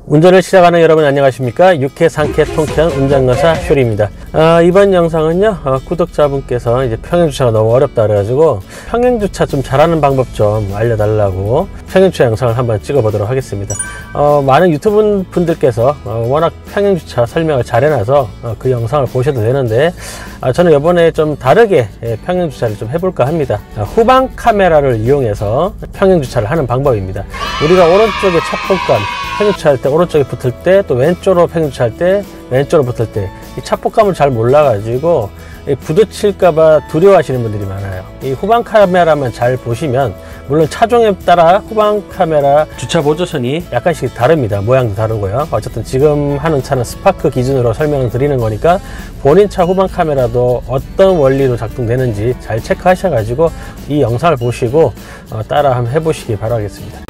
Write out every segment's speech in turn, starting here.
운전을 시작하는 여러분 안녕하십니까? 유쾌 상쾌 통쾌한 운전강사 쇼리입니다. 이번 영상은요, 구독자분께서 이제 평행주차가 너무 어렵다 그래가지고 평행주차 좀 잘하는 방법 좀 알려달라고 평행주차 영상을 한번 찍어보도록 하겠습니다. 많은 유튜브 분들께서 워낙 평행주차 설명을 잘 해놔서 그 영상을 보셔도 되는데, 저는 이번에 좀 다르게 평행주차를 좀 해볼까 합니다. 후방 카메라를 이용해서 평행주차를 하는 방법입니다. 우리가 오른쪽에 차폭감, 평행주차할 때 오른쪽에 붙을 때, 또 왼쪽으로 평행주차할 때 왼쪽으로 붙을 때 이 차폭감을 잘 몰라가지고 부딪힐까봐 두려워하시는 분들이 많아요. 이 후방 카메라만 잘 보시면, 물론 차종에 따라 후방 카메라 주차 보조선이 약간씩 다릅니다. 모양도 다르고요. 어쨌든 지금 하는 차는 스파크 기준으로 설명을 드리는 거니까 본인 차 후방 카메라도 어떤 원리로 작동되는지 잘 체크하셔가지고 이 영상을 보시고 따라 한번 해보시기 바라겠습니다.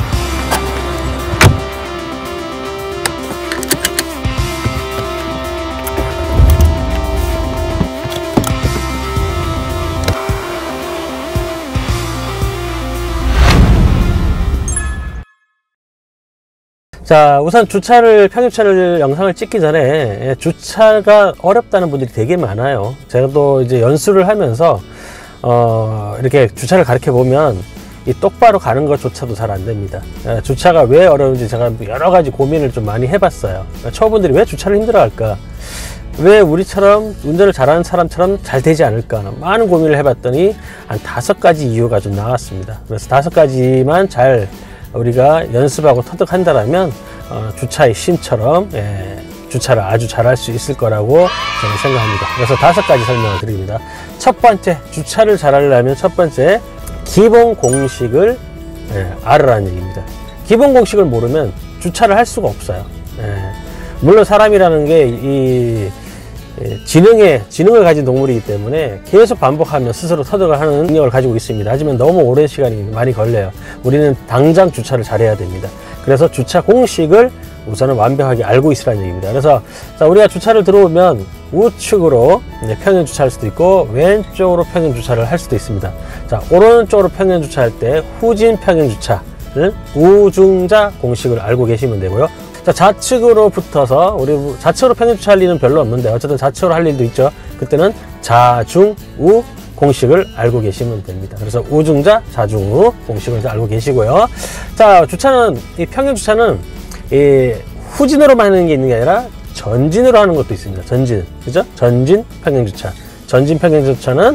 자, 우선 평행주차를 영상을 찍기 전에 주차가 어렵다는 분들이 되게 많아요. 제가 또 이제 연수를 하면서 이렇게 주차를 가르쳐 보면 이 똑바로 가는 것조차도 잘 안 됩니다. 주차가 왜 어려운지 제가 여러 가지 고민을 좀 많이 해봤어요. 초보분들이 왜 주차를 힘들어 할까? 왜 우리처럼 운전을 잘하는 사람처럼 잘 되지 않을까? 많은 고민을 해봤더니 한 5가지 이유가 좀 나왔습니다. 그래서 5가지만 잘 우리가 연습하고 터득한다라면 주차의 신처럼 주차를 아주 잘할 수 있을 거라고 저는 생각합니다. 그래서 5가지 설명을 드립니다. 첫 번째, 주차를 잘하려면 첫 번째, 기본 공식을 알으라는 얘기입니다. 기본 공식을 모르면 주차를 할 수가 없어요. 물론 사람이라는 게 지능을 가진 동물이기 때문에 계속 반복하면 스스로 터득을 하는 능력을 가지고 있습니다. 하지만 너무 오랜 시간이 많이 걸려요. 우리는 당장 주차를 잘해야 됩니다. 그래서 주차 공식을 우선은 완벽하게 알고 있으라는 얘기입니다. 그래서 우리가 주차를 들어오면 우측으로 평행 주차할 수도 있고 왼쪽으로 평행 주차를 할 수도 있습니다. 자, 오른쪽으로 평행 주차할 때 후진 평행 주차는 우중자 공식을 알고 계시면 되고요. 자, 좌측으로 붙어서 우리 좌측으로 평행 주차할 일은 별로 없는데 어쨌든 좌측으로 할 일도 있죠. 그때는 좌중우 공식을 알고 계시면 됩니다. 그래서 우중자, 좌중우 공식을 알고 계시고요. 자, 이 평행 주차는 후진으로만 하는 게 있는 게 아니라 전진으로 하는 것도 있습니다. 전진, 그죠? 전진 평행 주차. 전진 평행 주차는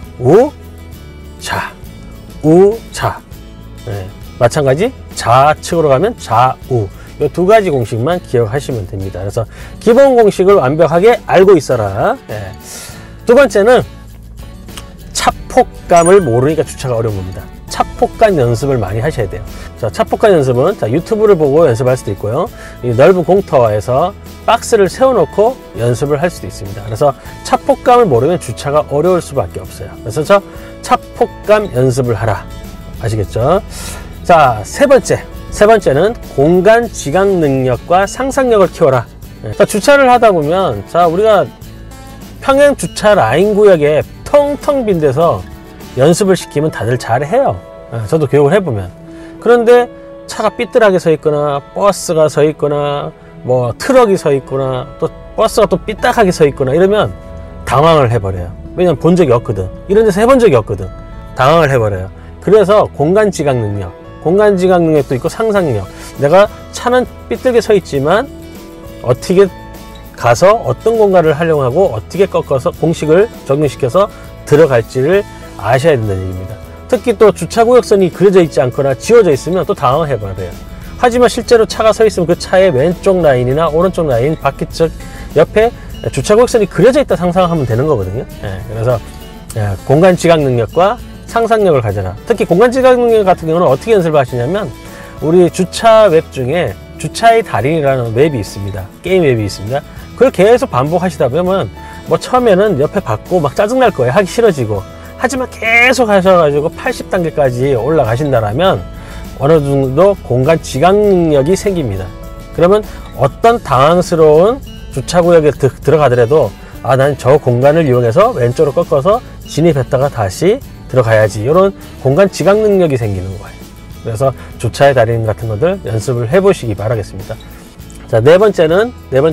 우자, 우자. 마찬가지 좌측으로 가면 좌우. 이 2가지 공식만 기억하시면 됩니다. 그래서 기본 공식을 완벽하게 알고 있어라. 두 번째는 차폭감을 모르니까 주차가 어려운 겁니다. 차폭감 연습을 많이 하셔야 돼요. 자, 차폭감 연습은 유튜브를 보고 연습할 수도 있고요. 이 넓은 공터에서 박스를 세워놓고 연습을 할 수도 있습니다. 그래서 차폭감을 모르면 주차가 어려울 수밖에 없어요. 그래서 차폭감 연습을 하라. 아시겠죠? 자, 세 번째는 공간 지각 능력과 상상력을 키워라. 자, 주차를 하다 보면, 우리가 평행 주차 라인 구역에 텅텅 빈 데서 연습을 시키면 다들 잘해요. 저도 교육을 해보면. 그런데 차가 삐뚤하게 서 있거나, 버스가 서 있거나, 뭐 트럭이 서 있거나, 또 버스가 또 삐딱하게 서 있거나 이러면 당황을 해버려요. 왜냐면 본 적이 없거든. 이런 데서 해본 적이 없거든. 당황을 해버려요. 그래서 공간 지각 능력도 있고 상상력. 내가 차는 삐뚤게 서 있지만 어떻게 가서 어떤 공간을 활용하고 어떻게 꺾어서 공식을 적용시켜서 들어갈지를 아셔야 된다는 얘기입니다. 특히 또 주차구역선이 그려져 있지 않거나 지워져 있으면 또 당황해버려요. 하지만 실제로 차가 서 있으면 그 차의 왼쪽 라인이나 오른쪽 라인, 바퀴 쪽 옆에 주차구역선이 그려져 있다 상상하면 되는 거거든요. 그래서 공간 지각 능력과 상상력을 가져라. 특히 공간 지각 능력 같은 경우는 어떻게 연습을 하시냐면, 우리 주차 웹 중에 주차의 달인이라는 웹이 있습니다. 게임 웹이 있습니다. 그걸 계속 반복하시다 보면 처음에는 옆에 받고 막 짜증날 거예요. 하기 싫어지고. 하지만 계속 하셔가지고 80단계까지 올라가신다라면 어느 정도 공간 지각 능력이 생깁니다. 그러면 어떤 당황스러운 주차구역에 들어가더라도 난 저 공간을 이용해서 왼쪽으로 꺾어서 진입했다가 다시 들어가야지, 이런 공간 지각 능력이 생기는 거예요. 그래서 주차의 달인 같은 것들 연습을 해 보시기 바라겠습니다. 자, 네 번째는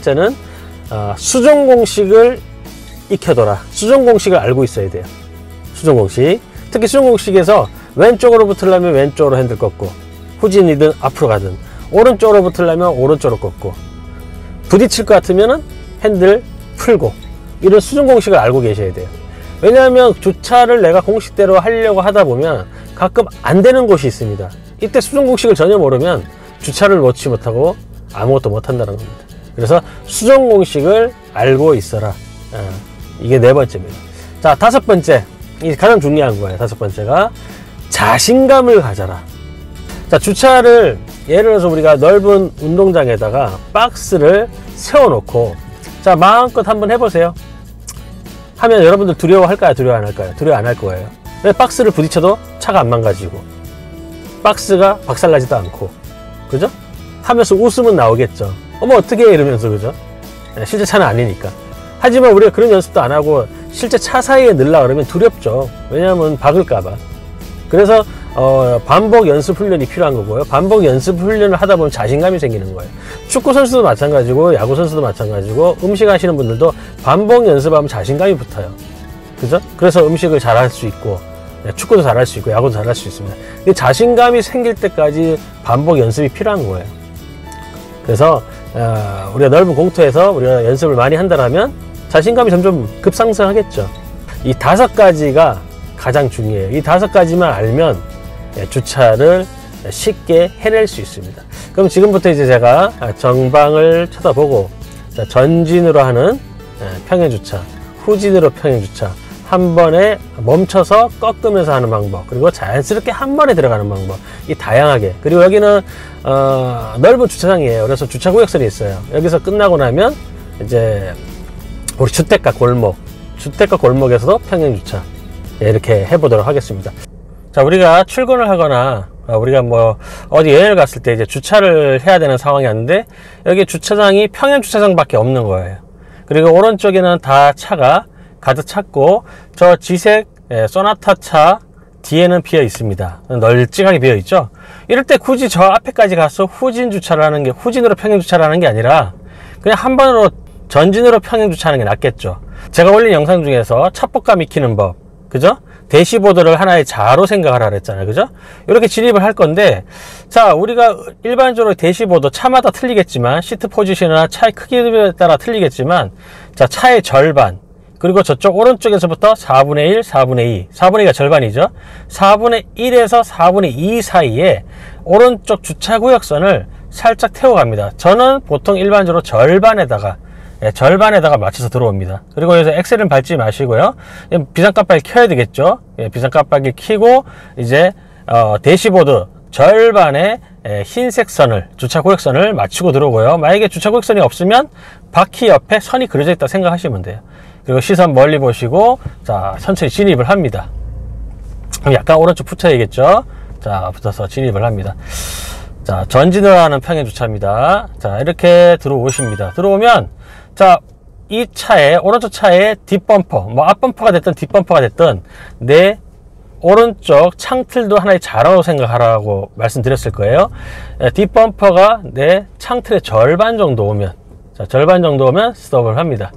수종 공식을 익혀둬라. 수종 공식을 알고 있어야 돼요. 수종 공식. 특히 수종 공식에서 왼쪽으로 붙으려면 왼쪽으로 핸들 꺾고, 후진이든 앞으로 가든, 오른쪽으로 붙으려면 오른쪽으로 꺾고, 부딪힐 것 같으면은 핸들 풀고, 이런 수종 공식을 알고 계셔야 돼요. 왜냐하면 주차를 내가 공식대로 하려고 하다 보면 가끔 안 되는 곳이 있습니다. 이때 수종 공식을 전혀 모르면 주차를 놓지 못하고 아무것도 못 한다는 겁니다. 그래서 수종 공식을 알고 있어라. 이게 네 번째입니다. 자, 다섯 번째. 이게 가장 중요한 거예요. 다섯 번째가 자신감을 가져라. 자, 주차를 예를 들어서 우리가 넓은 운동장에다가 박스를 세워놓고, 자, 마음껏 한번 해보세요. 하면 여러분들 두려워할까요? 두려워 안 할까요? 두려워 안 할 거예요. 왜? 박스를 부딪혀도 차가 안 망가지고, 박스가 박살나지도 않고, 그죠? 하면서 웃음은 나오겠죠. 어머, 어떻게 해? 이러면서, 그죠? 실제 차는 아니니까. 하지만 우리가 그런 연습도 안 하고 실제 차 사이에 넣으려고 그러면 두렵죠. 왜냐하면 박을까봐. 그래서 반복 연습 훈련이 필요한 거고요. 반복 연습 훈련을 하다 보면 자신감이 생기는 거예요. 축구 선수도 마찬가지고, 야구 선수도 마찬가지고, 음식 하시는 분들도 반복 연습하면 자신감이 붙어요. 그죠? 그래서 음식을 잘할 수 있고, 축구도 잘할 수 있고, 야구도 잘할 수 있습니다. 이 자신감이 생길 때까지 반복 연습이 필요한 거예요. 그래서 우리가 넓은 공터에서 우리가 연습을 많이 한다면 자신감이 점점 급상승하겠죠. 이 다섯 가지가 가장 중요해요. 이 다섯 가지만 알면 주차를 쉽게 해낼 수 있습니다. 그럼 지금부터 이제 제가 정방을 쳐다보고, 전진으로 하는 평행주차, 후진으로 평행주차, 한 번에 멈춰서 꺾으면서 하는 방법, 그리고 자연스럽게 한 번에 들어가는 방법, 이 다양하게. 그리고 여기는 넓은 주차장이에요. 그래서 주차구역선이 있어요. 여기서 끝나고 나면 이제 우리 주택가 골목에서도 평행주차, 이렇게 해보도록 하겠습니다. 자, 우리가 출근을 하거나 우리가 뭐 어디 여행을 갔을 때 이제 주차를 해야 되는 상황이 왔는데, 여기 주차장이 평행 주차장밖에 없는 거예요. 그리고 오른쪽에는 다 차가 가득 찼고, 저 지색 소나타 차 뒤에는 비어 있습니다. 널찍하게 비어 있죠. 이럴 때 굳이 저 앞에까지 가서 후진으로 평행 주차를 하는 게 아니라 그냥 한 번으로 전진으로 평행 주차하는 게 낫겠죠. 제가 올린 영상 중에서 차폭감 익히는 법, 그죠? 대시보드를 하나의 자로 생각하라 그랬잖아요. 그죠? 이렇게 진입을 할 건데, 자, 우리가 일반적으로 대시보드 차마다 틀리겠지만, 시트 포지션이나 차의 크기에 따라 틀리겠지만, 자, 차의 절반, 그리고 저쪽 오른쪽에서부터 4분의 1, 4분의 2, 4분의 2가 절반이죠. 4분의 1에서 4분의 2 사이에 오른쪽 주차구역선을 살짝 태워갑니다. 저는 보통 일반적으로 절반에다가 맞춰서 들어옵니다. 그리고 여기서 엑셀은 밟지 마시고요. 비상깜빡이 켜야 되겠죠. 비상깜빡이 켜고 이제 대시보드 절반의 흰색 선을, 주차구역선을 맞추고 들어오고요. 만약에 주차구역선이 없으면 바퀴 옆에 선이 그려져 있다 생각하시면 돼요. 그리고 시선 멀리 보시고, 자, 천천히 진입을 합니다. 그럼 약간 오른쪽 붙여야겠죠. 자, 붙어서 진입을 합니다. 자, 전진을 하는 평행주차입니다. 자, 이렇게 들어오십니다. 들어오면, 자, 이 차에, 오른쪽 차에 뒷범퍼, 뭐 앞범퍼가 됐든 뒷범퍼가 됐든 내 오른쪽 창틀도 하나의 자라고 생각하라고 말씀드렸을 거예요. 뒷범퍼가 내 창틀의 절반 정도 오면, 자, 절반 정도 오면 스톱을 합니다.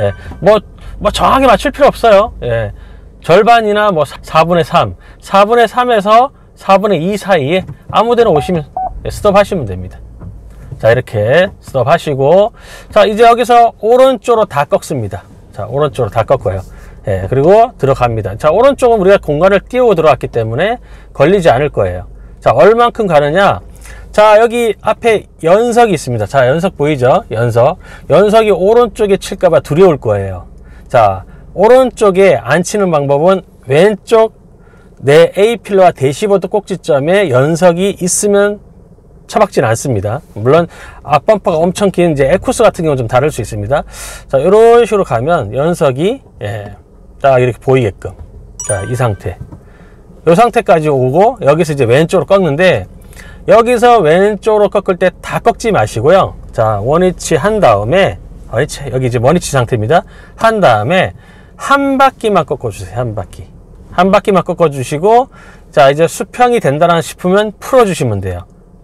뭐 정확하게 맞출 필요 없어요. 절반이나 뭐 4분의 3, 4분의 3에서 4분의 2 사이에 아무 데나 오시면 스톱 하시면 됩니다. 자, 이렇게 스톱 하시고, 자, 이제 여기서 오른쪽으로 다 꺾습니다. 자, 오른쪽으로 다 꺾어요. 그리고 들어갑니다. 자, 오른쪽은 우리가 공간을 띄우고 들어왔기 때문에 걸리지 않을 거예요. 자, 얼만큼 가느냐? 자, 여기 앞에 연석이 있습니다. 자, 연석 보이죠? 연석이 오른쪽에 칠까봐 두려울 거예요. 자, 오른쪽에 안 치는 방법은 왼쪽 내 A필러와 대시보드 꼭지점에 연석이 있으면 처박지는 않습니다. 물론 앞범퍼가 엄청 긴 이제 에쿠스 같은 경우는 좀 다를 수 있습니다. 자, 이런 식으로 가면 연석이 딱 이렇게 보이게끔, 자, 이 상태, 이 상태까지 오고, 여기서 이제 왼쪽으로 꺾는데, 여기서 왼쪽으로 꺾을 때 다 꺾지 마시고요. 자, 원위치 한 다음에, 여기 이제 원위치 상태입니다. 한 다음에 한 바퀴만 꺾어주세요. 한 바퀴만 꺾어주시고, 자, 이제 수평이 된다나 싶으면 풀어주시면 돼요.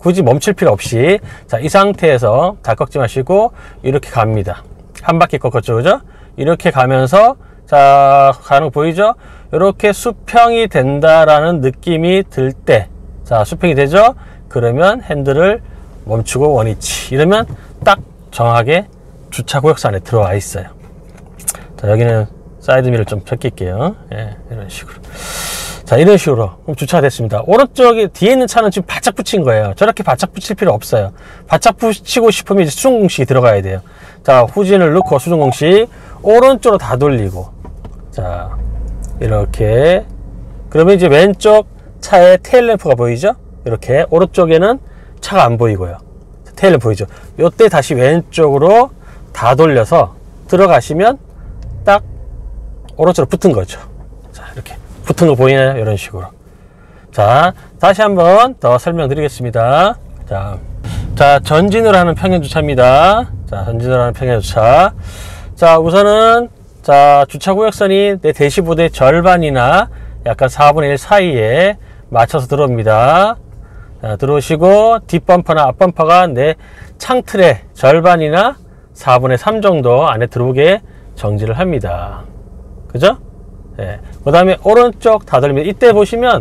굳이 멈출 필요 없이, 자, 이 상태에서 다 꺾지 마시고 이렇게 갑니다. 한 바퀴 꺾었죠, 그죠? 이렇게 가면서, 자, 가는 거 보이죠? 이렇게 수평이 된다라는 느낌이 들 때, 자, 수평이 되죠? 그러면 핸들을 멈추고 원위치. 이러면 딱 정확하게 주차 구역선 안에 들어와 있어요. 자, 여기는 사이드미를 좀 펴낄게요. 예, 이런 식으로. 자, 이런 식으로 그럼 주차가 됐습니다. 오른쪽에 뒤에 있는 차는 지금 바짝 붙인 거예요. 저렇게 바짝 붙일 필요 없어요. 바짝 붙이고 싶으면 이제 수중 공식이 들어가야 돼요. 자, 후진을 넣고 수중 공식 오른쪽으로 다 돌리고, 자, 이렇게. 그러면 이제 왼쪽 차에 테일램프가 보이죠? 이렇게 오른쪽에는 차가 안 보이고요. 테일램프 보이죠? 요때 다시 왼쪽으로 다 돌려서 들어가시면 딱 오른쪽으로 붙은 거죠. 자, 이렇게 붙은 거 보이나요? 이런 식으로. 자, 다시 한번 더 설명드리겠습니다. 자, 전진을 하는 평행주차입니다. 자, 전진을 하는 평행주차. 자, 우선은, 자, 주차구역선이 내 대시보드의 절반이나 약간 4분의 1 사이에 맞춰서 들어옵니다. 자, 들어오시고, 뒷범퍼나 앞범퍼가 내 창틀의 절반이나 4분의 3 정도 안에 들어오게 정지를 합니다. 그죠? 예. 그 다음에 오른쪽 다 돌립니다. 이때 보시면,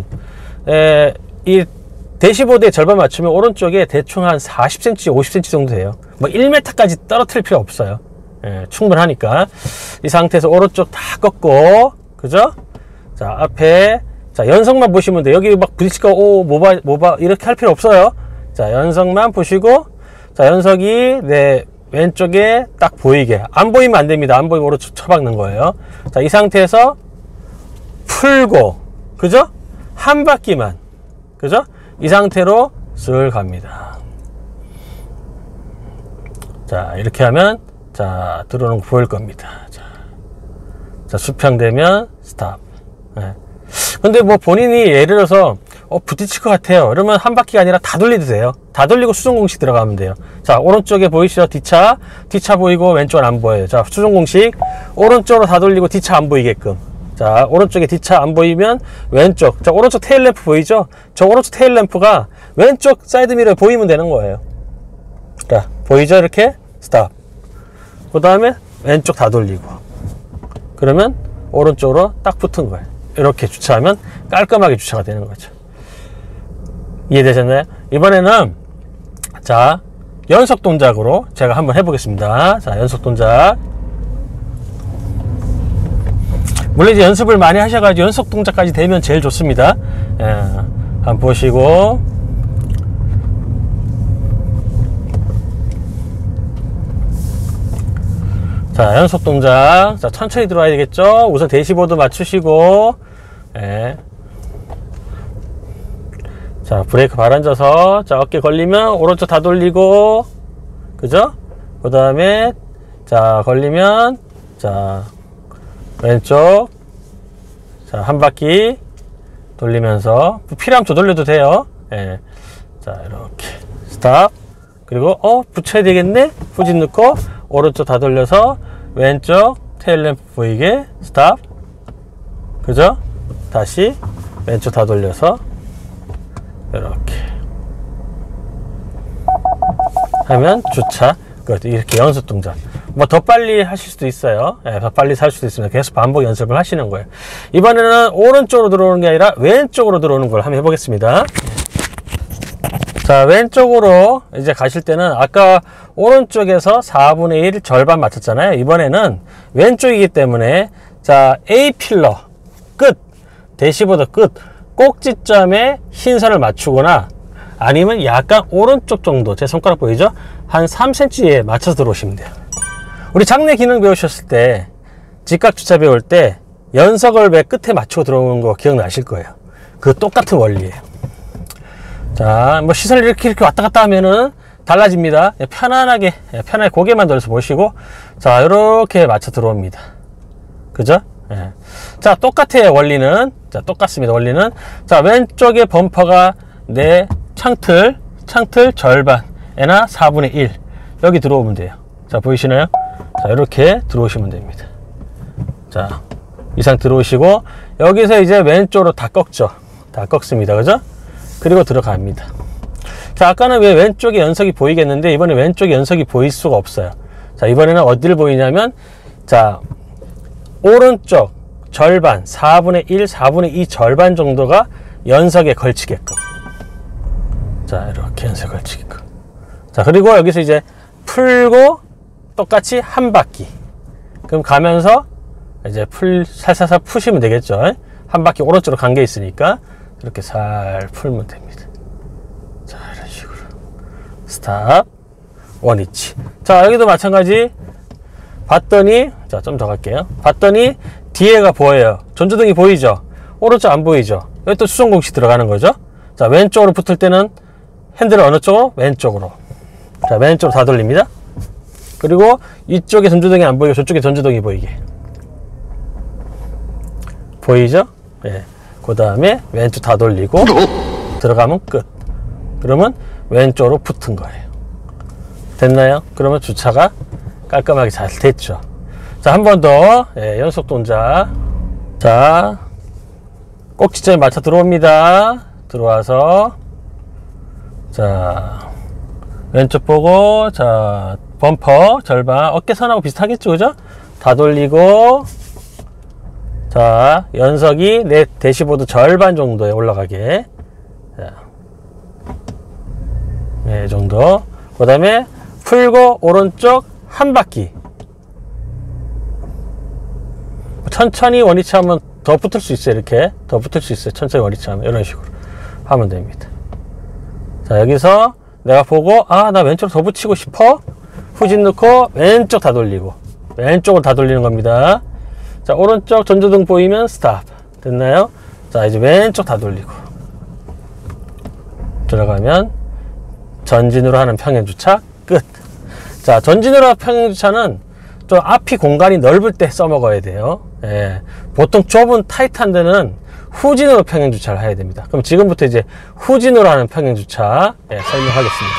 이 대시보드의 절반 맞추면 오른쪽에 대충 한 40cm, 50cm 정도 돼요. 뭐 1m까지 떨어뜨릴 필요 없어요. 예, 충분하니까. 이 상태에서 오른쪽 다 꺾고, 그죠? 자, 앞에, 자, 연석만 보시면 돼요. 여기 막 부딪히고, 모바, 이렇게 할 필요 없어요. 자, 연석만 보시고, 자, 연석이 내 왼쪽에 딱 보이게. 안 보이면 안 됩니다. 안 보이면 오른쪽 쳐박는 거예요. 자, 이 상태에서 풀고, 그죠? 한 바퀴만, 그죠? 이 상태로 쓱 갑니다. 자, 이렇게 하면, 자, 들어오는 거 보일 겁니다. 자, 수평되면 스탑. 네. 근데 뭐 본인이 예를 들어서 부딪힐 것 같아요. 이러면 한 바퀴가 아니라 다 돌리도 돼요. 다 돌리고 수중 공식 들어가면 돼요. 자, 오른쪽에 보이시죠? 뒷차 보이고 왼쪽은 안 보여요. 자, 수중 공식 오른쪽으로 다 돌리고 뒷차 안 보이게끔. 자, 오른쪽에 뒷차 안 보이면 왼쪽. 자, 오른쪽 테일램프 보이죠? 저 오른쪽 테일램프가 왼쪽 사이드미러에 보이면 되는 거예요. 자, 보이죠? 이렇게 스탑. 그 다음에 왼쪽 다 돌리고, 그러면 오른쪽으로 딱 붙은 거예요. 이렇게 주차하면 깔끔하게 주차가 되는 거죠. 이해되셨나요? 이번에는, 자, 연속 동작으로 제가 한번 해보겠습니다. 자, 연속 동작. 물론 이제 연습을 많이 하셔가지고 연속 동작까지 되면 제일 좋습니다. 예, 한번 보시고. 자, 연속 동작. 자, 천천히 들어와야 되겠죠? 우선 대시보드 맞추시고, 예. 자, 브레이크 발 앉아서, 자, 어깨 걸리면 오른쪽 다 돌리고, 그죠? 그 다음에, 자, 걸리면, 자, 왼쪽, 자, 한 바퀴 돌리면서, 필요하면 더 돌려도 돼요. 예. 자, 이렇게, 스탑. 그리고, 붙여야 되겠네? 후진 넣고, 오른쪽 다 돌려서, 왼쪽 테일램프 보이게, 스탑. 그죠? 다시, 왼쪽 다 돌려서, 이렇게 하면 주차. 이렇게 연습 동작. 뭐 더 빨리 하실 수도 있어요. 예, 더 빨리 살 수도 있습니다. 계속 반복 연습을 하시는 거예요. 이번에는 오른쪽으로 들어오는 게 아니라 왼쪽으로 들어오는 걸 한번 해보겠습니다. 자, 왼쪽으로 이제 가실 때는 아까 오른쪽에서 4분의 1 절반 맞췄잖아요. 이번에는 왼쪽이기 때문에, 자, A필러 끝, 대시보드 끝 꼭지점에 흰선을 맞추거나, 아니면 약간 오른쪽 정도, 제 손가락 보이죠? 한 3cm에 맞춰서 들어오시면 돼요. 우리 장내 기능 배우셨을 때, 직각 주차 배울 때 연석을 왜 끝에 맞추고 들어오는 거 기억나실 거예요. 그 똑같은 원리예요. 자, 뭐 시선을 이렇게 왔다 갔다 하면은 달라집니다. 편안하게 고개만 들어서 보시고, 자, 이렇게 맞춰 들어옵니다. 그죠? 예. 자, 똑같아요. 원리는. 자, 똑같습니다. 원리는. 자, 왼쪽에 범퍼가 내 창틀 절반에나 4분의 1 여기 들어오면 돼요. 자, 보이시나요? 자, 이렇게 들어오시면 됩니다. 자, 이상 들어오시고, 여기서 이제 왼쪽으로 다 꺾죠. 다 꺾습니다. 그죠? 그리고 들어갑니다. 자, 아까는 왜 왼쪽에 연석이 보이겠는데 이번에 왼쪽에 연석이 보일 수가 없어요. 자, 이번에는 어디를 보이냐면, 자, 오른쪽 절반, 4분의 1, 4분의 2 절반 정도가 연석에 걸치게끔. 자, 이렇게 연석에 걸치게끔. 자, 그리고 여기서 이제 풀고 똑같이 한 바퀴. 그럼 가면서 이제 살살살 푸시면 되겠죠. 한 바퀴 오른쪽으로 간 게 있으니까 이렇게 살 풀면 됩니다. 자, 이런 식으로. 스탑. 원위치. 자, 여기도 마찬가지. 봤더니, 자, 좀 더 갈게요. 봤더니 뒤에가 보여요. 전조등이 보이죠? 오른쪽 안 보이죠? 여기 또 수정 공식 들어가는 거죠? 자, 왼쪽으로 붙을 때는 핸들을 어느 쪽으로? 왼쪽으로. 자, 왼쪽으로 다 돌립니다. 그리고 이쪽에 전조등이 안 보이고 저쪽에 전조등이 보이게. 보이죠? 예. 그 다음에 왼쪽 다 돌리고 들어가면 끝. 그러면 왼쪽으로 붙은 거예요. 됐나요? 그러면 주차가 깔끔하게 잘 됐죠. 자, 한 번 더. 예, 연속 동작. 자, 꼭지점에 맞춰 들어옵니다. 들어와서, 자, 왼쪽 보고, 자, 범퍼 절반, 어깨선하고 비슷하겠죠, 그죠? 다 돌리고, 자, 연석이 내 대시보드 절반 정도에 올라가게. 자, 네, 정도. 그 다음에 풀고 오른쪽 한 바퀴. 천천히 원위치 하면 더 붙을 수 있어요. 이렇게 더 붙을 수 있어요. 천천히 원위치 하면 이런 식으로 하면 됩니다. 자, 여기서 내가 보고 나 왼쪽으로 더 붙이고 싶어. 후진 넣고 왼쪽 다 돌리고 왼쪽으로 다 돌리는 겁니다. 자, 오른쪽 전조등 보이면 스탑. 됐나요? 자, 이제 왼쪽 다 돌리고 들어가면 전진으로 하는 평행주차 끝. 자, 전진으로 하는 평행주차는 좀 앞이 공간이 넓을 때 써먹어야 돼요. 예. 보통 좁은 타이트한 데는 후진으로 평행주차를 해야 됩니다. 그럼 지금부터 이제 후진으로 하는 평행주차 설명하겠습니다.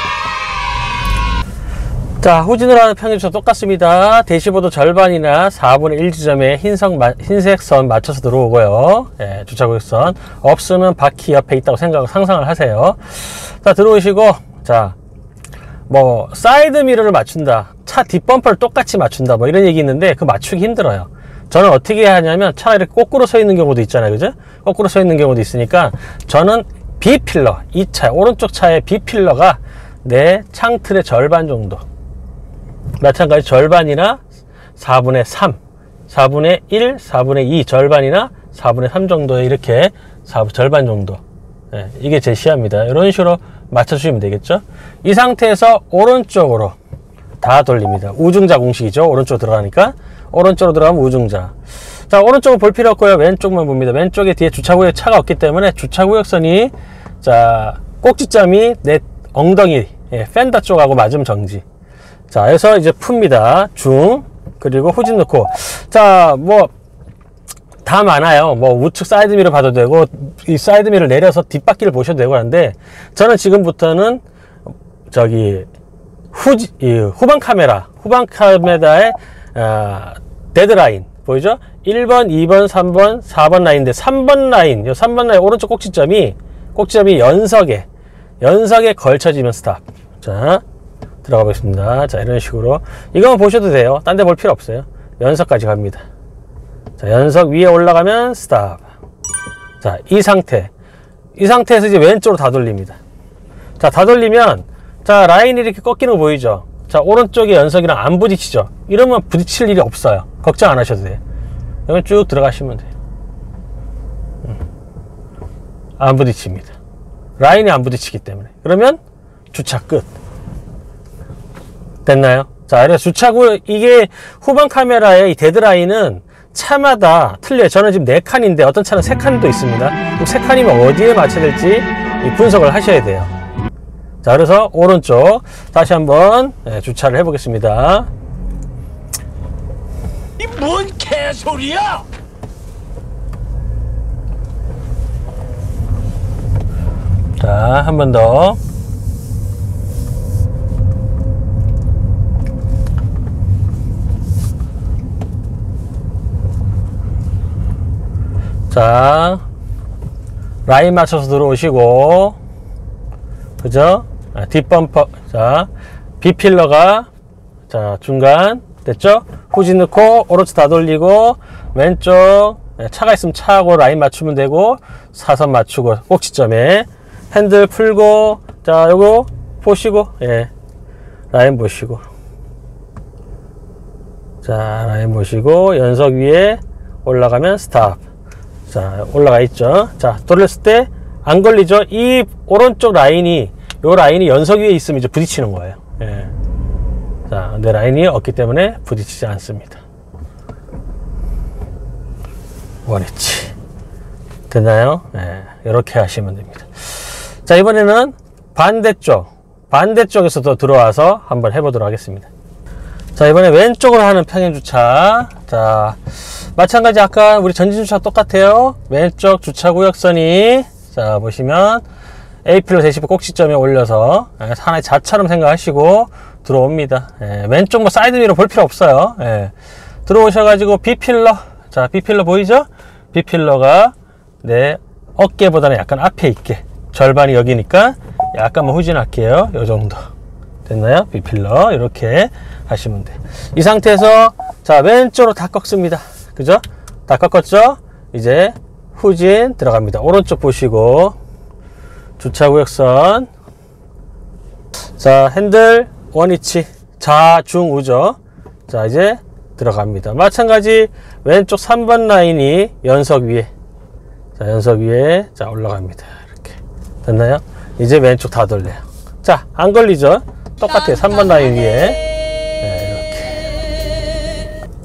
자, 후진으로 하는 평행주차 똑같습니다. 대시보드 절반이나 4분의 1 지점에 흰색 선 맞춰서 들어오고요. 예, 주차구역선 없으면 바퀴 옆에 있다고 상상을 하세요. 자, 들어오시고, 자, 뭐 사이드 미러를 맞춘다, 차 뒷범퍼를 똑같이 맞춘다, 뭐 이런 얘기 있는데 그 맞추기 힘들어요. 저는 어떻게 하냐면 차가 이렇게 거꾸로 서 있는 경우도 있잖아요, 그죠? 거꾸로 서 있는 경우도 있으니까 저는 B필러, 이 차 오른쪽 차의 B필러가 내 창틀의 절반 정도, 마찬가지 절반이나 4분의 3, 4분의 1, 4분의 2 절반이나 4분의 3 정도에 이렇게 절반 정도, 예, 이게 제 시야입니다. 이런 식으로 맞춰주시면 되겠죠. 이 상태에서 오른쪽으로 다 돌립니다. 우중자 공식이죠. 오른쪽 들어가니까 오른쪽으로 들어가면 우중자. 자, 오른쪽은 볼 필요 없고요. 왼쪽만 봅니다. 왼쪽에 뒤에 주차구역에 차가 없기 때문에 주차구역선이, 자, 꼭지점이 내 엉덩이, 펜더 쪽하고 맞으면 정지. 자, 그래서 이제 풉니다. 중, 그리고 후진 넣고. 자, 뭐 다 많아요. 뭐 우측 사이드미러 봐도 되고 이 사이드미러를 내려서 뒷바퀴를 보셔도 되고 하는데, 저는 지금부터는 저기 후방 카메라의 데드라인 보이죠? 1번, 2번, 3번, 4번 라인인데 3번 라인, 요 3번 라인 오른쪽 꼭지점이 연석에 걸쳐지면 스탑. 자, 들어가 보겠습니다. 자, 이런 식으로 이거만 보셔도 돼요. 딴 데 볼 필요 없어요. 연석까지 갑니다. 자, 연석 위에 올라가면 스탑. 자, 이 상태에서 이제 왼쪽으로 다 돌립니다. 자, 다 돌리면, 자, 라인이 이렇게 꺾이는 거 보이죠? 자, 오른쪽에 연석이랑 안 부딪히죠? 이러면 부딪힐 일이 없어요. 걱정 안 하셔도 돼요. 여기 쭉 들어가시면 돼요. 안 부딪힙니다. 라인이 안 부딪히기 때문에. 그러면 주차 끝. 됐나요? 자, 그래서 주차구, 이게 후방 카메라의 이 데드라인은 차마다 틀려요. 저는 지금 4칸인데 어떤 차는 3칸도 있습니다. 그럼 3칸이면 어디에 맞춰야 될지 분석을 하셔야 돼요. 자, 그래서 오른쪽 다시 한번 주차를 해보겠습니다. 이 뭔 개소리야! 자, 한 번 더. 자, 라인 맞춰서 들어오시고, 그죠? 뒷범퍼. 자, B필러가, 자, 중간. 됐죠? 후진 넣고, 오른쪽 다 돌리고, 왼쪽, 차가 있으면 차하고 라인 맞추면 되고, 사선 맞추고, 꼭지점에. 핸들 풀고, 자, 요거 보시고, 예. 라인 보시고. 자, 라인 보시고, 연석 위에 올라가면 스탑. 자, 올라가 있죠? 자, 돌렸을 때, 안 걸리죠? 이 오른쪽 라인이, 요 라인이 연석 위에 있으면 이제 부딪히는 거예요. 예. 자, 근데 라인이 없기 때문에 부딪히지 않습니다. 원위치. 됐나요? 예. 이렇게 하시면 됩니다. 자, 이번에는 반대쪽에서도 들어와서 한번 해보도록 하겠습니다. 자, 이번에 왼쪽으로 하는 평행주차. 자, 마찬가지 아까 우리 전진주차 똑같아요. 왼쪽 주차구역선이, 자, 보시면 A필러 대시보 꼭지점에 올려서 하나의 자처럼 생각하시고 들어옵니다. 예, 왼쪽 뭐 사이드 미러 볼 필요 없어요. 예, 들어오셔가지고 B필러, 자, B필러 보이죠? B필러가 내 어깨보다는 약간 앞에 있게, 절반이 여기니까 약간만 후진할게요. 요 정도. 됐나요? B필러 이렇게 하시면 돼. 이 상태에서 자, 왼쪽으로 다 꺾습니다. 그죠? 다 꺾었죠? 이제 후진 들어갑니다. 오른쪽 보시고 주차구역선. 자, 핸들 원위치 좌중우죠. 자, 이제 들어갑니다. 마찬가지 왼쪽 3번 라인이 연석 위에, 자, 연석 위에, 자, 올라갑니다. 이렇게. 됐나요? 이제 왼쪽 다 돌려요. 자, 안 걸리죠? 똑같아요. 3번 라인 위에. 네, 이렇게.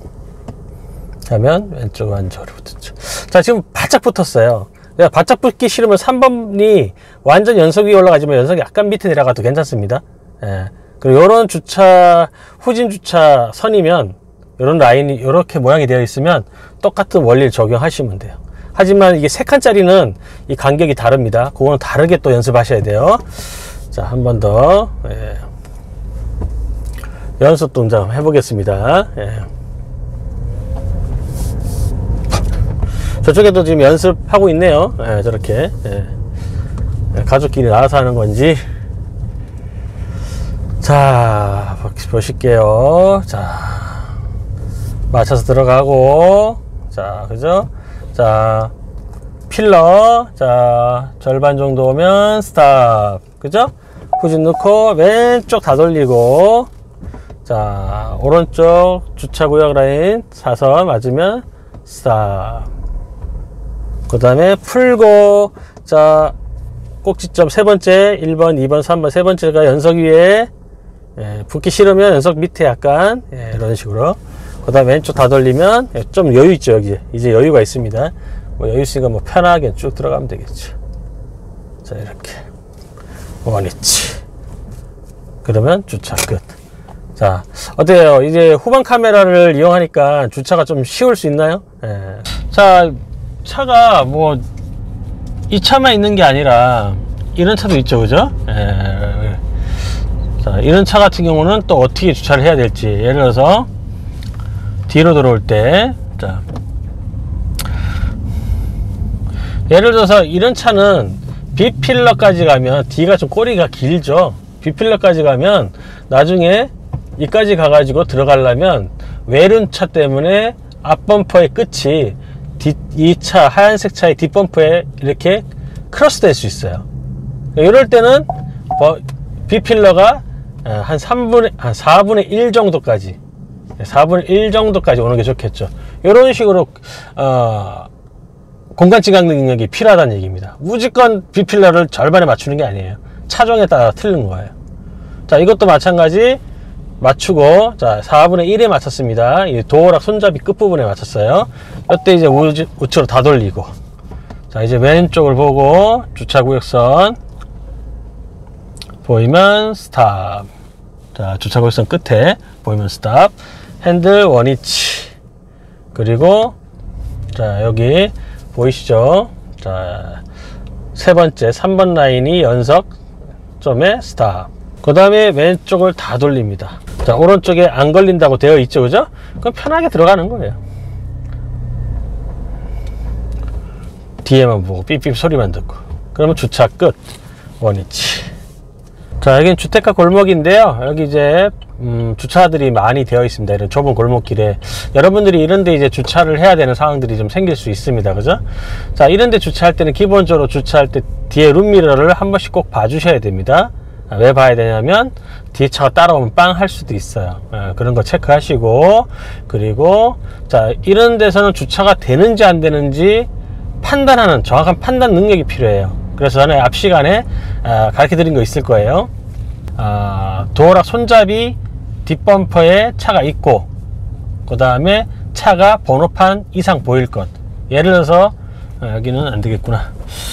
하면 왼쪽 안쪽으로 붙었죠. 자, 지금 바짝 붙었어요. 내가 바짝 붙기 싫으면 3번이 완전 연석 위에 올라가지만 연석이 약간 밑에 내려가도 괜찮습니다. 예. 그리고 요런 주차, 후진 주차 선이면, 요런 라인이 요렇게 모양이 되어 있으면 똑같은 원리를 적용하시면 돼요. 하지만 이게 3칸짜리는 이 간격이 다릅니다. 그거는 다르게 또 연습하셔야 돼요. 자, 한 번 더. 예. 연습 동작 해보겠습니다. 예. 저쪽에도 지금 연습하고 있네요. 예, 저렇게. 예. 가족끼리 나와서 하는 건지. 자, 보실게요. 자, 맞춰서 들어가고. 자, 그죠? 자, 필러. 자, 절반 정도 오면 스탑. 그죠? 후진 넣고 왼쪽 다 돌리고. 자, 오른쪽 주차구역 라인 사선 맞으면 스탑. 그 다음에 풀고, 자, 꼭지점 세 번째, 1번, 2번, 3번, 세 번째가 연석 위에, 예, 붙기 싫으면 연석 밑에 약간, 예, 이런 식으로. 그 다음에 왼쪽 다 돌리면, 예, 좀 여유 있죠, 여기. 이제 여유가 있습니다. 뭐 여유 있으니까 뭐 편하게 쭉 들어가면 되겠죠. 자, 이렇게. 원위치. 그러면 주차 끝. 자, 어때요? 이제 후방 카메라를 이용하니까 주차가 좀 쉬울 수 있나요? 예. 자, 차가 뭐 이 차만 있는 게 아니라 이런 차도 있죠, 그죠? 예. 자, 이런 차 같은 경우는 또 어떻게 주차를 해야 될지, 예를 들어서 뒤로 들어올 때, 자, 예를 들어서 이런 차는 B필러까지 가면 D가 좀 꼬리가 길죠. B필러까지 가면 나중에 이까지 가가지고 들어가려면 외륜차 때문에 앞범퍼의 끝이 이 차, 하얀색 차의 뒷범퍼에 이렇게 크로스 될 수 있어요. 이럴 때는 B필러가 한 4분의 1 정도까지, 4분의 1 정도까지 오는 게 좋겠죠. 이런 식으로, 공간 지각 능력이 필요하다는 얘기입니다. 무조건 B필러를 절반에 맞추는 게 아니에요. 차종에 따라 틀린 거예요. 자, 이것도 마찬가지. 맞추고, 자, 4분의 1에 맞췄습니다. 이 도어락 손잡이 끝부분에 맞췄어요. 이때 이제 우측으로 다 돌리고. 자, 이제 왼쪽을 보고, 주차구역선. 보이면 스탑. 자, 주차구역선 끝에 보이면 스탑. 핸들 원위치. 그리고, 자, 여기 보이시죠? 자, 세 번째, 3번 라인이 연석점에 스탑. 그 다음에 왼쪽을 다 돌립니다. 자, 오른쪽에 안 걸린다고 되어 있죠, 그죠? 그럼 편하게 들어가는 거예요. 뒤에만 보고 삐삐 소리만 듣고. 그러면 주차 끝. 원위치. 자, 여기는 주택가 골목인데요. 여기 이제 주차들이 많이 되어 있습니다. 이런 좁은 골목길에 여러분들이 이런데 이제 주차를 해야 되는 상황들이 좀 생길 수 있습니다. 그죠? 자, 이런데 주차할 때는 기본적으로 주차할 때 뒤에 룸미러를 한 번씩 꼭 봐주셔야 됩니다. 왜 봐야 되냐면 뒤에 차가 따라오면 빵 할 수도 있어요. 그런 거 체크하시고, 그리고 자, 이런 데서는 주차가 되는지 안 되는지 판단하는 정확한 판단 능력이 필요해요. 그래서 저는 앞 시간에 가르쳐 드린 거 있을 거예요. 도어락 손잡이 뒷범퍼에 차가 있고, 그 다음에 차가 번호판 이상 보일 것. 예를 들어서 여기는 안 되겠구나.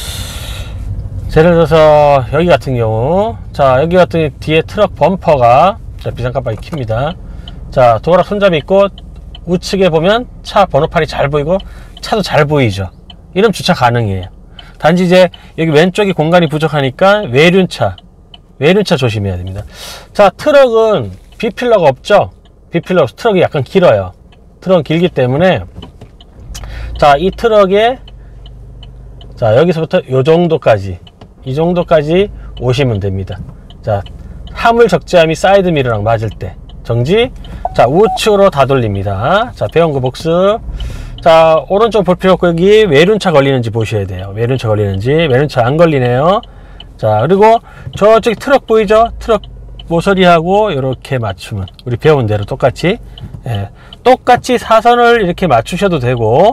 예를 들어서 여기 같은 경우, 자, 여기 같은 경우 뒤에 트럭 범퍼가, 자, 비상깜빡이 킵니다. 자, 도어락 손잡이 있고 우측에 보면 차 번호판이 잘 보이고 차도 잘 보이죠. 이러면 주차 가능해요. 단지 이제 여기 왼쪽이 공간이 부족하니까 외륜차 조심해야 됩니다. 자, 트럭은 B필러가 없죠. B필러 없어. 트럭이 약간 길어요. 트럭은 길기 때문에, 자, 이 트럭에, 자, 여기서부터 요 정도까지, 이 정도까지 오시면 됩니다. 자, 하물 적재함이 사이드 미러랑 맞을 때 정지. 자, 우측으로 다 돌립니다. 자, 배운 거 복습. 자, 오른쪽 볼 필요 없고 여기 외륜차 걸리는지 보셔야 돼요. 외륜차 걸리는지. 외륜차 안 걸리네요. 자, 그리고 저쪽 트럭 보이죠? 트럭 모서리하고 이렇게 맞추면, 우리 배운 대로 똑같이, 똑같이 사선을 이렇게 맞추셔도 되고,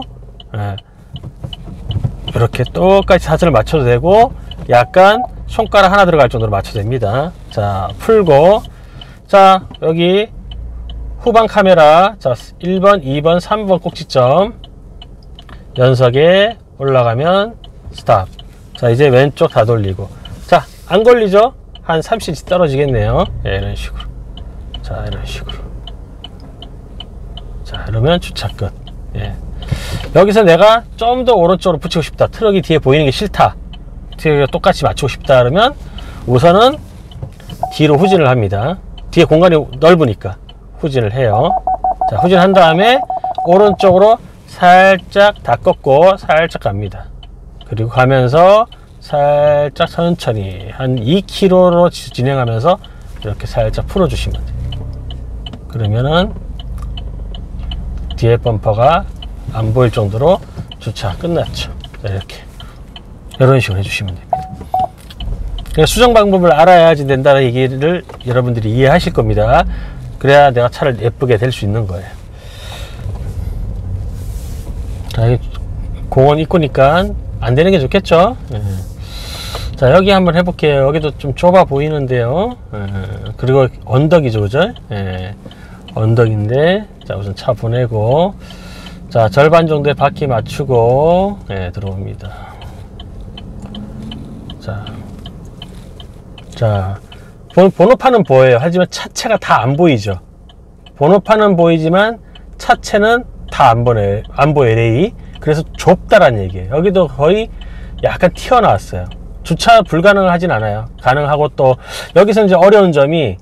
이렇게 똑같이 사선을 맞춰도 되고, 약간 손가락 하나 들어갈 정도로 맞춰도 됩니다. 자, 풀고, 자, 여기 후방 카메라, 자, 1번, 2번, 3번 꼭지점 연석에 올라가면 스탑. 자, 이제 왼쪽 다 돌리고, 자, 안 걸리죠? 한 30cm 떨어지겠네요. 이런 식으로. 자, 이런 식으로. 자, 이러면 주차 끝. 여기서 내가 좀 더 오른쪽으로 붙이고 싶다, 트럭이 뒤에 보이는 게 싫다, 트럭이 똑같이 맞추고 싶다 그러면 우선은 뒤로 후진을 합니다. 뒤에 공간이 넓으니까 후진을 해요. 자, 후진한 다음에 오른쪽으로 살짝 다 꺾고 살짝 갑니다. 그리고 가면서 살짝 천천히 한 2km로 진행하면서 이렇게 살짝 풀어주시면 돼요. 그러면은 뒤에 범퍼가 안 보일 정도로 주차 끝났죠. 자, 이렇게 이런 식으로 해주시면 됩니다. 그러니까 수정 방법을 알아야지 된다는 얘기를 여러분들이 이해하실 겁니다. 그래야 내가 차를 예쁘게 될 수 있는 거예요. 자, 공원 입구니까 안 되는 게 좋겠죠. 자, 여기 한번 해볼게요. 여기도 좀 좁아 보이는데요. 그리고 언덕이죠, 그죠? 언덕인데, 자, 우선 차 보내고, 자, 절반 정도의 바퀴 맞추고, 들어옵니다. 자, 번호판은 보여요. 하지만 차체가 다 안 보이죠. 번호판은 보이지만 차체는 다 안 보여요. LA. 그래서 좁다란 얘기예요. 여기도 거의 약간 튀어나왔어요. 주차 불가능을 하진 않아요. 가능하고, 또 여기서 이제 어려운 점이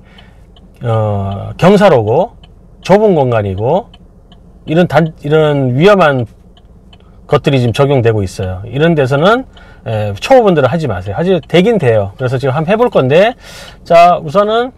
경사로고 좁은 공간이고 이런 위험한 것들이 지금 적용되고 있어요. 이런 데서는 초보분들은 하지 마세요. 하지 되긴 돼요. 그래서 지금 한번 해볼 건데, 자, 우선은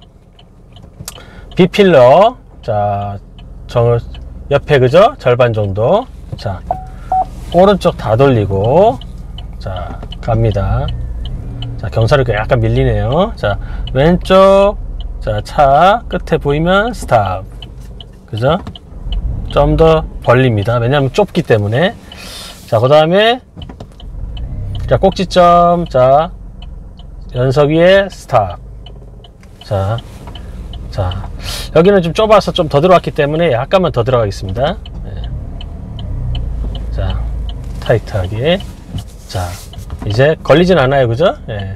B필러, 자, 옆에, 그죠? 절반 정도. 자, 오른쪽 다 돌리고, 자, 갑니다. 자, 경사를 약간 밀리네요. 자, 왼쪽, 자, 차 끝에 보이면 스탑. 그죠? 좀 더 벌립니다. 왜냐하면 좁기 때문에. 자, 그 다음에, 자, 꼭지점, 자, 연석 위에 스탑. 자, 여기는 좀 좁아서 좀 더 들어왔기 때문에 약간만 더 들어가겠습니다. 자, 타이트하게. 자, 이제 걸리진 않아요, 그죠?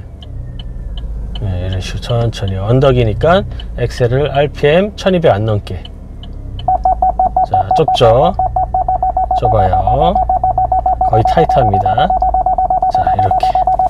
이런 식으로 천천히. 언덕이니까 엑셀을 RPM 1200 안 넘게. 자, 좁죠? 좁아요. 거의 타이트합니다. 자, 이렇게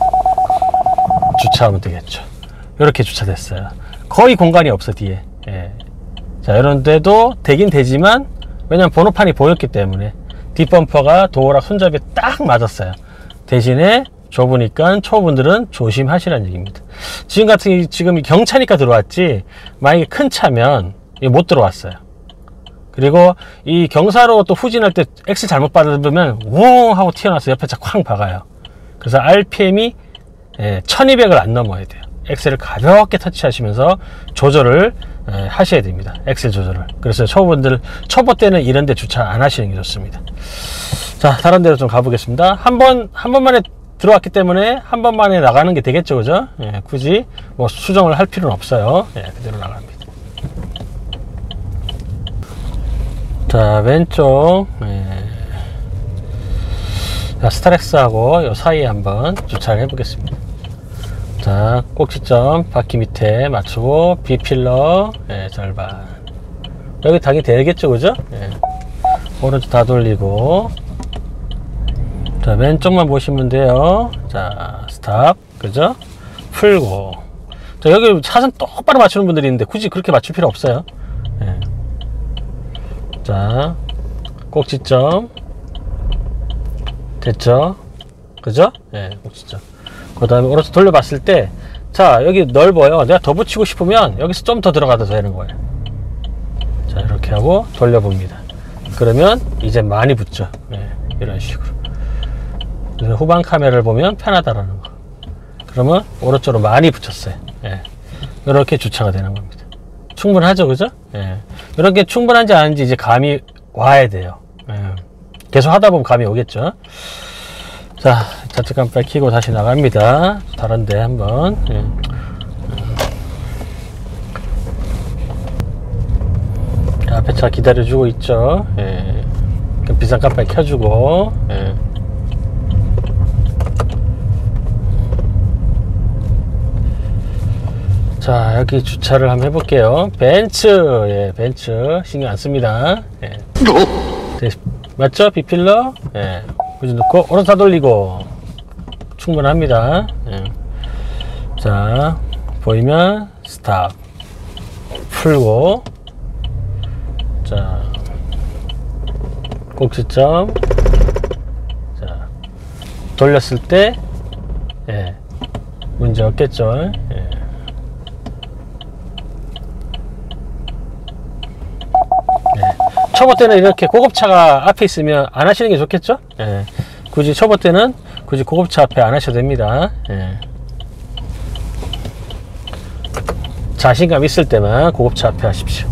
주차하면 되겠죠. 이렇게 주차됐어요. 거의 공간이 없어, 뒤에. 자, 이런 데도 되긴 되지만, 왜냐면 번호판이 보였기 때문에 뒷범퍼가 도어락 손잡이에 딱 맞았어요. 대신에 좁으니까 초보분들은 조심하시라는 얘기입니다. 지금 경차니까 들어왔지, 만약에 큰 차면 못 들어왔어요. 그리고 이 경사로 또 후진할 때 엑셀 잘못 밟으면 우웅 하고 튀어나와서 옆에 차 쾅 박아요. 그래서 RPM이 1200을 안 넘어야 돼요. 엑셀을 가볍게 터치하시면서 조절을 하셔야 됩니다. 엑셀 조절을. 그래서 초보 때는 이런 데 주차 안 하시는 게 좋습니다. 자, 다른 데로 좀 가보겠습니다. 한 번만에 들어왔기 때문에 한 번만에 나가는 게 되겠죠, 그죠? 굳이 뭐 수정을 할 필요는 없어요. 그대로 나갑니다. 자, 왼쪽 자, 스타렉스하고 요 사이에 한번 주차를 해 보겠습니다. 자, 꼭지점 바퀴 밑에 맞추고 B필러 절반, 여기 당연히 되겠죠, 그죠? 오른쪽 다 돌리고, 자, 왼쪽만 보시면 돼요. 자, 스탑, 그죠? 풀고. 자, 여기 차선 똑바로 맞추는 분들이 있는데 굳이 그렇게 맞출 필요 없어요. 자, 꼭지점 됐죠? 그죠? 꼭지점. 그 다음에 오른쪽 돌려봤을 때, 자, 여기 넓어요. 내가 더 붙이고 싶으면 여기서 좀 더 들어가도 되는 거예요. 자, 이렇게 하고 돌려봅니다. 그러면 이제 많이 붙죠. 이런 식으로. 그래서 후방 카메라를 보면 편하다라는 거. 그러면 오른쪽으로 많이 붙였어요. 이렇게 주차가 되는 겁니다. 충분하죠, 그죠? 이렇게 충분한지 아닌지 이제 감이 와야 돼요. 계속 하다 보면 감이 오겠죠. 자, 좌측 깜빡 켜고 다시 나갑니다. 다른데 한번. 앞에 차 기다려주고 있죠. 비상 깜빡 켜주고. 자, 여기 주차를 한번 해볼게요. 벤츠, 벤츠 신경 안 씁니다. 맞죠? B필러. 굳이 넣고 오른쪽 다 돌리고 충분합니다. 자, 보이면 스탑, 풀고, 자, 꼭지점, 자, 돌렸을 때 문제 없겠죠. 초보 때는 이렇게 고급차가 앞에 있으면 안 하시는 게 좋겠죠? 굳이 초보 때는 굳이 고급차 앞에 안 하셔도 됩니다. 자신감 있을 때만 고급차 앞에 하십시오.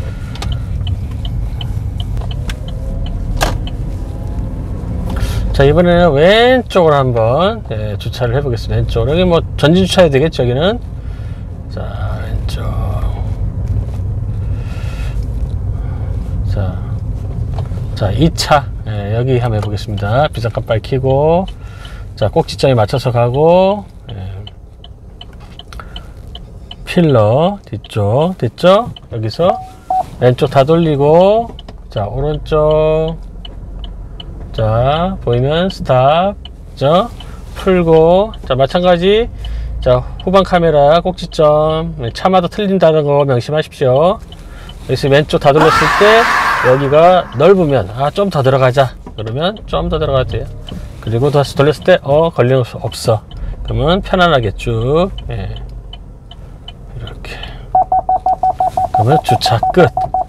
자, 이번에는 왼쪽으로 한번 주차를 해 보겠습니다. 왼쪽. 여기 뭐 전진 주차해야 되겠죠, 여기는. 자, 왼쪽. 자, 2차 여기 한번 해보겠습니다. 비상깜빡 켜고, 자, 꼭지점에 맞춰서 가고, 필러 뒤쪽 됐죠? 여기서 왼쪽 다 돌리고, 자, 오른쪽, 자, 보이면 스탑, 죠? 풀고, 자, 마찬가지. 자, 후방 카메라 꼭지점, 차마다 틀린다는 거 명심하십시오. 여기서 왼쪽 다 돌렸을 때 여기가 넓으면 좀 더 들어가자, 그러면 좀 더 들어가도 돼요. 그리고 다시 돌렸을 때 걸리는 수 없어, 그러면 편안하게 쭉 이렇게, 그러면 주차 끝.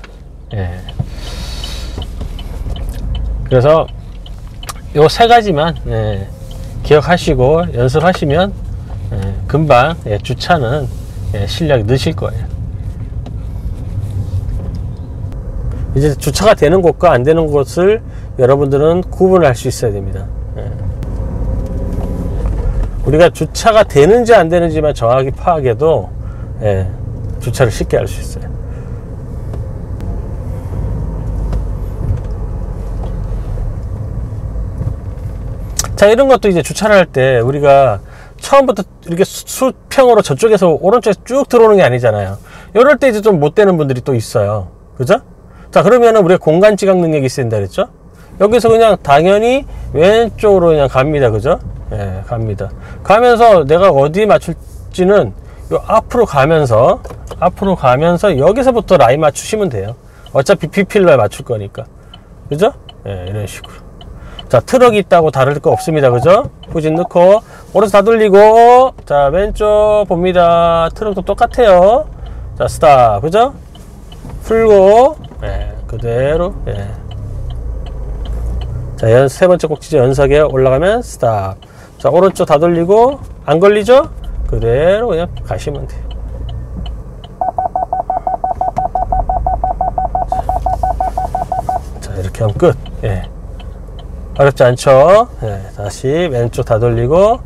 그래서 요 세 가지만 기억하시고 연습하시면 금방 주차는 실력이 느실 거예요. 이제 주차가 되는 곳과 안 되는 곳을 여러분들은 구분할 수 있어야 됩니다. 우리가 주차가 되는지 안 되는지만 정확히 파악해도 주차를 쉽게 할 수 있어요. 자, 이런 것도 이제 주차를 할 때 우리가 처음부터 이렇게 수평으로 저쪽에서 오른쪽에 쭉 들어오는 게 아니잖아요. 이럴 때 이제 좀 못 되는 분들이 또 있어요. 그죠? 자, 그러면은 우리가 공간 지각 능력이 있어야 된다 그랬죠? 여기서 그냥 당연히 왼쪽으로 그냥 갑니다. 그죠? 갑니다. 가면서 내가 어디에 맞출지는 요 앞으로 가면서 여기서부터 라인 맞추시면 돼요. 어차피 B필러에 맞출 거니까. 그죠? 이런 식으로. 자, 트럭이 있다고 다를 거 없습니다. 그죠? 후진 넣고, 오른쪽 다 돌리고, 자, 왼쪽 봅니다. 트럭도 똑같아요. 자, 스탑. 그죠? 풀고, 예, 그대로, 예. 자, 세 번째 꼭지점 연석에 올라가면 스탑. 자, 오른쪽 다 돌리고, 안 걸리죠? 그대로 그냥 가시면 돼요. 자, 이렇게 하면 끝. 예. 어렵지 않죠? 예, 다시 왼쪽 다 돌리고,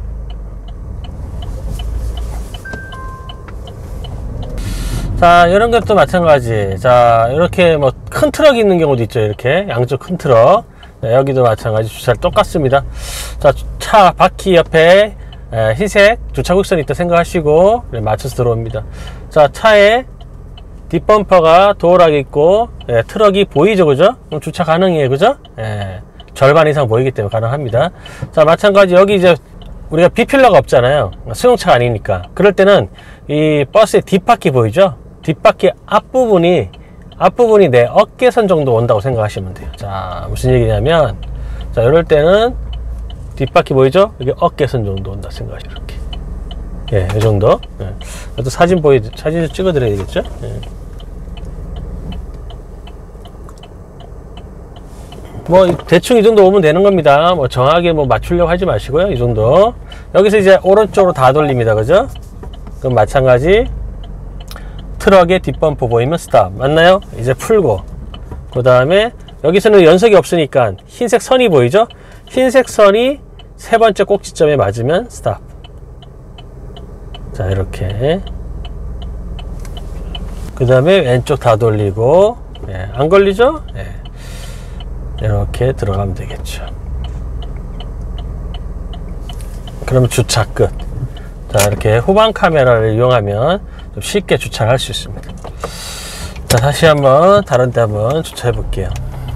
자, 이런 것도 마찬가지. 자, 이렇게 뭐 큰 트럭이 있는 경우도 있죠. 이렇게 양쪽 큰 트럭. 네, 여기도 마찬가지. 주차를 똑같습니다. 자, 차 바퀴 옆에 흰색 주차곡선이 있다 생각하시고 맞춰서 들어옵니다. 자, 차에 뒷범퍼가 도어락이 있고, 예, 트럭이 보이죠, 그죠? 그럼 주차 가능해요, 그죠? 예, 절반 이상 보이기 때문에 가능합니다. 자, 마찬가지 여기 이제 우리가 B필러가 없잖아요. 승용차가 아니니까. 그럴 때는 이 버스의 뒷바퀴 보이죠? 뒷바퀴 앞부분이 내 어깨선 정도 온다고 생각하시면 돼요. 자, 무슨 얘기냐면, 자, 이럴 때는 뒷바퀴 보이죠? 여기 어깨선 정도 온다 생각하시면 이렇게. 예, 이 정도. 예. 또 사진 사진을 찍어 드려야 되겠죠? 예. 뭐 대충 이 정도 오면 되는 겁니다. 뭐 정확하게 뭐 맞추려고 하지 마시고요. 이 정도. 여기서 이제 오른쪽으로 다 돌립니다. 그죠? 그럼 마찬가지 트럭의 뒷범퍼 보이면 스탑. 맞나요? 이제 풀고, 그 다음에 여기서는 연석이 없으니까 흰색 선이 보이죠? 흰색 선이 세 번째 꼭지점에 맞으면 스탑. 자, 이렇게. 그 다음에 왼쪽 다 돌리고, 예, 안 걸리죠? 예. 이렇게 들어가면 되겠죠. 그러면 주차 끝. 자, 이렇게 후방 카메라를 이용하면 좀 쉽게 주차를 할 수 있습니다. 자, 다시 한번 다른 데 한번 주차해 볼게요.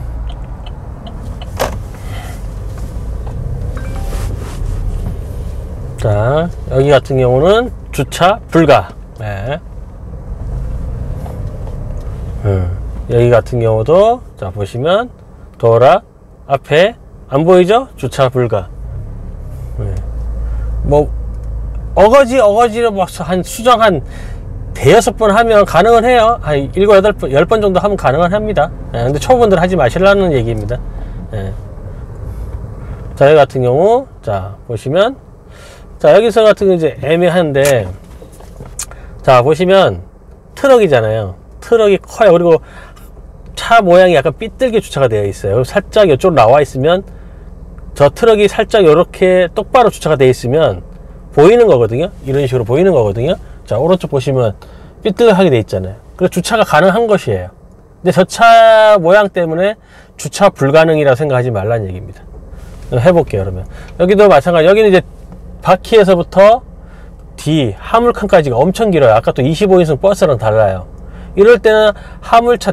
자, 여기 같은 경우는 주차 불가. 네. 여기 같은 경우도 자, 보시면 도어락 앞에 안 보이죠? 주차 불가. 네. 뭐 어거지로 막 한 수정 한 대여섯 번 하면 가능은 해요. 한 7, 8번, 10번 정도 하면 가능은 합니다. 예, 근데 초보분들 하지 마시라는 얘기입니다. 예. 자, 여기 같은 경우, 자, 보시면, 자, 여기서 같은 경우 이제 애매한데, 자, 보시면, 트럭이잖아요. 트럭이 커요. 그리고 차 모양이 약간 삐뚤게 주차가 되어 있어요. 살짝 이쪽으로 나와 있으면, 저 트럭이 살짝 이렇게 똑바로 주차가 되어 있으면, 보이는 거거든요. 이런 식으로 보이는 거거든요. 자, 오른쪽 보시면 삐뚤하게 돼 있잖아요. 그래서 주차가 가능한 것이에요. 근데 저 차 모양 때문에 주차 불가능이라고 생각하지 말라는 얘기입니다. 해볼게요. 그러면 여기도 마찬가지. 여기는 이제 바퀴에서부터 뒤 화물칸까지가 엄청 길어요. 아까 또 25인승 버스랑 달라요. 이럴 때는 화물차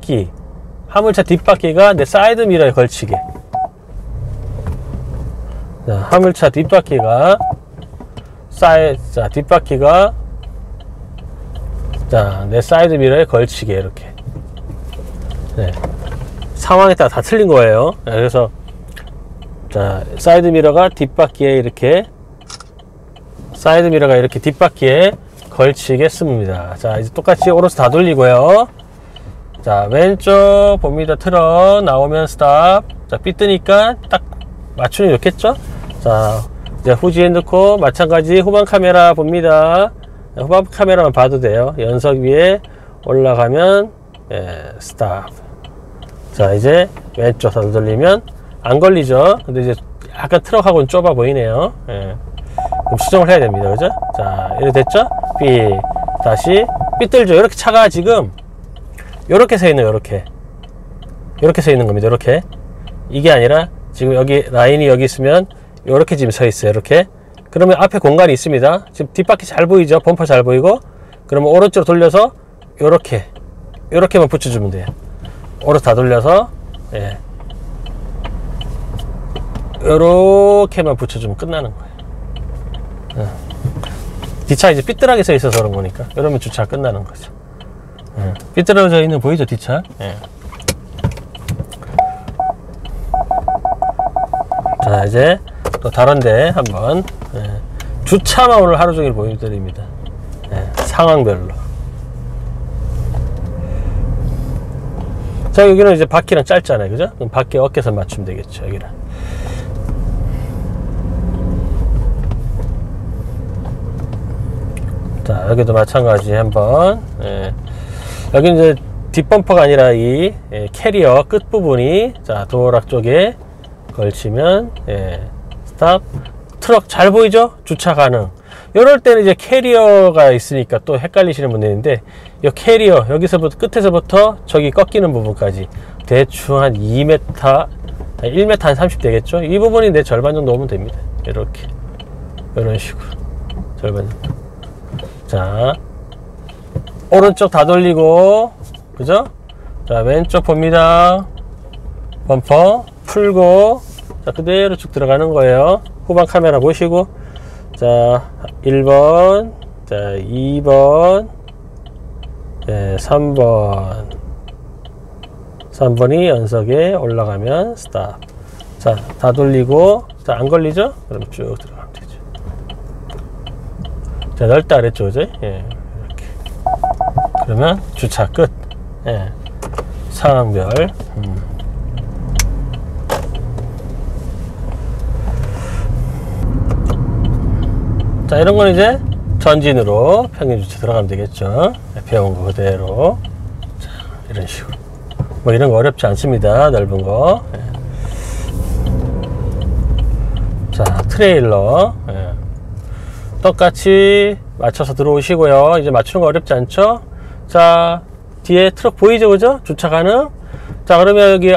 뒷바퀴가 내 사이드 미러에 걸치게. 자, 화물차 뒷바퀴가 뒷바퀴가 자, 내 사이드 미러에 걸치게 이렇게. 네. 상황에 따라 다 틀린 거예요. 네, 그래서 자, 사이드 미러가 이렇게 뒷바퀴에 걸치겠습니다. 자, 이제 똑같이 오른쪽 다 돌리고요. 자, 왼쪽 봅니다. 트럭 나오면 스탑. 자, 삐뜨니까 딱 맞추는 게 좋겠죠? 자, 이제 후지에 넣고 마찬가지 후방 카메라 봅니다. 후방 카메라만 봐도 돼요. 연석 위에 올라가면 예, 스탑. 자, 이제 왼쪽 다 돌리면 안 걸리죠. 근데 이제 약간 트럭하고는 좁아 보이네요. 예. 그럼 수정을 해야 됩니다. 그죠? 자, 이렇게 됐죠? 다시 삐뚤죠. 이렇게 차가 지금 요렇게 서 있는 요렇게 서 있는 겁니다. 이렇게. 이게 아니라 지금 여기 라인이 여기 있으면 요렇게 지금 서 있어요. 이렇게. 그러면 앞에 공간이 있습니다. 지금 뒷바퀴 잘 보이죠? 범퍼 잘 보이고. 그러면 오른쪽으로 돌려서 요렇게만 붙여주면 돼요. 오른쪽 다 돌려서 예. 요렇게만 붙여주면 끝나는 거예요. 예. 뒷차 이제 삐뚤하게 서 있어서 그런 거니까. 이러면 주차 끝나는 거죠. 예. 삐뚤어져 있는 보이죠? 뒷차. 예. 자, 이제 또 다른데 한번 주차만 오늘 하루 종일 보여드립니다. 상황별로. 자, 여기는 이제 바퀴랑 짧잖아요, 그죠? 그럼 바퀴 어깨선 맞추면 되겠죠, 여기는. 자, 여기도 마찬가지 한번. 여기 이제 뒷범퍼가 아니라 이 캐리어 끝부분이, 자, 도어락 쪽에 걸치면, 스탑. 트럭 잘 보이죠? 주차 가능. 이럴 때는 이제 캐리어가 있으니까 또 헷갈리시는 분들이 있는데, 이 캐리어, 여기서부터, 끝에서부터 저기 꺾이는 부분까지 대충 한 2m, 1m 한 30 되겠죠? 이 부분이 내 절반 정도 오면 됩니다. 이렇게. 이런 식으로. 절반 정도. 자, 오른쪽 다 돌리고, 그죠? 자, 왼쪽 봅니다. 범퍼 풀고, 자, 그대로 쭉 들어가는 거예요. 후방 카메라 보시고, 자, 1번, 자, 2번, 3번. 3번이 연석에 올라가면 스탑. 자, 다 돌리고, 자, 안 걸리죠? 그럼 쭉 들어가면 되죠. 자, 넓다 그랬죠, 그죠? 이렇게. 그러면 주차 끝. 상황별. 자, 이런 건 이제 전진으로 평균 주차 들어가면 되겠죠. 배운 거 그대로. 자, 이런 식으로. 뭐 이런 거 어렵지 않습니다. 넓은 거. 자, 트레일러. 똑같이 맞춰서 들어오시고요. 이제 맞추는 거 어렵지 않죠? 자, 뒤에 트럭 보이죠, 그죠? 주차 가능. 자, 그러면 여기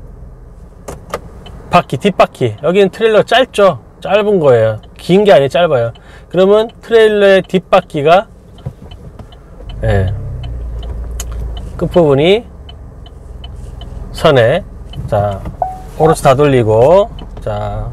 바퀴, 뒷바퀴. 여기는 트레일러 짧죠? 짧은 거예요. 긴 게 아니에요. 짧아요. 그러면 트레일러의 뒷바퀴가 끝부분이 선에, 자, 오른쪽 다 돌리고, 자,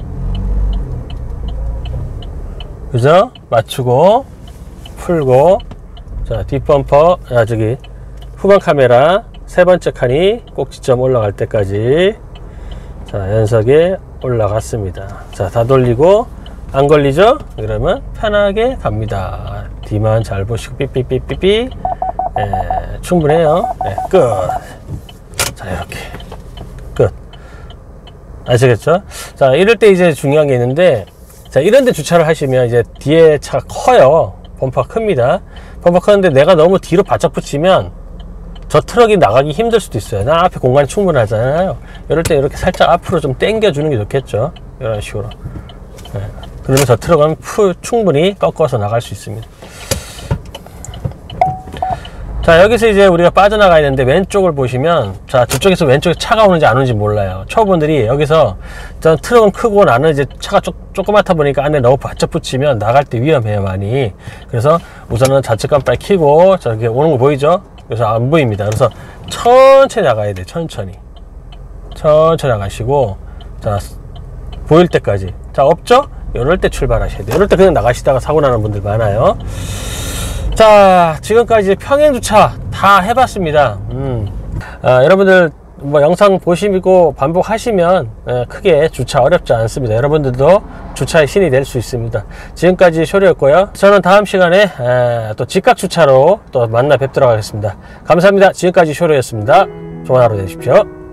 그죠? 맞추고 풀고, 자, 뒷범퍼, 저기 후방 카메라 세 번째 칸이 꼭지점 올라갈 때까지, 자, 연석에 올라갔습니다. 자, 다 돌리고 안 걸리죠? 그러면 편하게 갑니다. 뒤만 잘 보시고 삐삐삐삐삐. 충분해요. 끝. 자, 이렇게 끝. 아시겠죠? 자, 이럴 때 이제 중요한 게 있는데, 자, 이런 데 주차를 하시면 이제 뒤에 차가 커요. 범퍼가 큽니다. 범퍼 크는데 내가 너무 뒤로 바짝 붙이면 저 트럭이 나가기 힘들 수도 있어요. 나 앞에 공간이 충분하잖아요. 이럴 때 이렇게 살짝 앞으로 좀 당겨 주는 게 좋겠죠. 이런 식으로. 그러면 저 트럭은 충분히 꺾어서 나갈 수 있습니다. 자, 여기서 이제 우리가 빠져나가야 되는데, 왼쪽을 보시면, 자, 저쪽에서 왼쪽에 차가 오는지 안 오는지 몰라요. 초보분들이 여기서, 전 트럭은 크고 나는 이제 차가 조그맣다 보니까 안에 너무 바짝 붙이면 나갈 때 위험해요, 많이. 그래서 우선은 좌측 깜빡이 켜고, 저기 오는 거 보이죠? 그래서 안 보입니다. 그래서 천천히 나가야 돼요, 천천히. 천천히 나가시고, 자, 보일 때까지. 자, 없죠? 이럴 때 출발하셔야 돼요. 이럴 때 그냥 나가시다가 사고 나는 분들 많아요. 자, 지금까지 평행주차 다 해봤습니다. 여러분들 뭐 영상 보시고 반복하시면 크게 주차 어렵지 않습니다. 여러분들도 주차의 신이 될 수 있습니다. 지금까지 쇼리였고요. 저는 다음 시간에 또 직각 주차로 또 만나 뵙도록 하겠습니다. 감사합니다. 지금까지 쇼리였습니다. 좋은 하루 되십시오.